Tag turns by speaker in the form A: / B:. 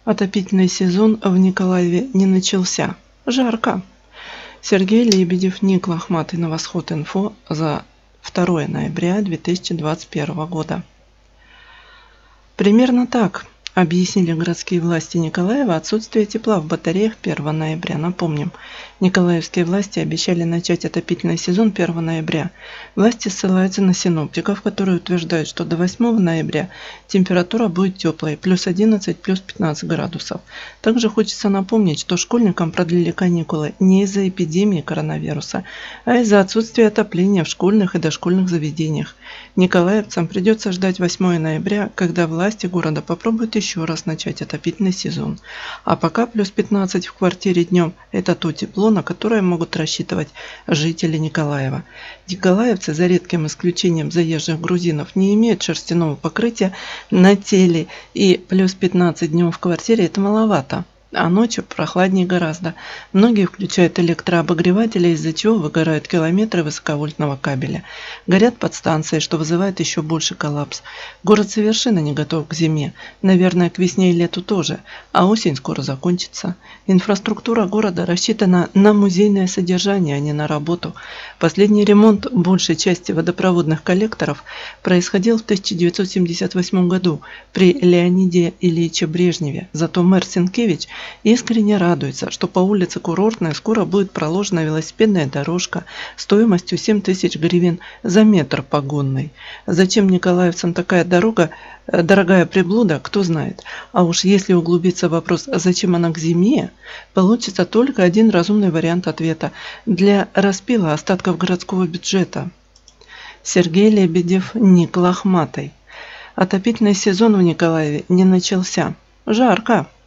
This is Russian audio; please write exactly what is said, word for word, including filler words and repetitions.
A: Отопительный сезон в Николаеве не начался. Жарко. Сергей Лебедев, Ник Лохматый, на Восход.Инфо за второе ноября две тысячи двадцать первого года. Примерно так объяснили городские власти Николаева отсутствие тепла в батареях первого ноября. Напомним, николаевские власти обещали начать отопительный сезон первого ноября. Власти ссылаются на синоптиков, которые утверждают, что до восьмого ноября температура будет теплой, плюс одиннадцать, плюс пятнадцать градусов. Также хочется напомнить, что школьникам продлили каникулы не из-за эпидемии коронавируса, а из-за отсутствия отопления в школьных и дошкольных заведениях. Николаевцам придется ждать восьмого ноября, когда власти города попробуют еще раз начать отопительный сезон. А пока плюс пятнадцать в квартире днем – это то тепло, на которое могут рассчитывать жители Николаева. Николаевцы, за редким исключением заезжих грузинов, не имеют шерстяного покрытия на теле, и плюс пятнадцать днем в квартире – это маловато. А ночью прохладнее гораздо. Многие включают электрообогреватели, из-за чего выгорают километры высоковольтного кабеля. Горят подстанции, что вызывает еще больше коллапс. Город совершенно не готов к зиме. Наверное, к весне и лету тоже. А осень скоро закончится. Инфраструктура города рассчитана на музейное содержание, а не на работу. Последний ремонт большей части водопроводных коллекторов происходил в тысяча девятьсот семьдесят восьмом году при Леониде Ильиче Брежневе. Зато мэр Сенкевич искренне радуется, что по улице Курортной скоро будет проложена велосипедная дорожка стоимостью семь тысяч гривен за метр погонный. Зачем николаевцам такая дорога, дорогая приблуда, кто знает. А уж если углубиться в вопрос, зачем она к зиме, получится только один разумный вариант ответа – для распила остатков городского бюджета. Сергей Лебедев, Ник Лохматый. Отопительный сезон в Николаеве не начался. Жарко.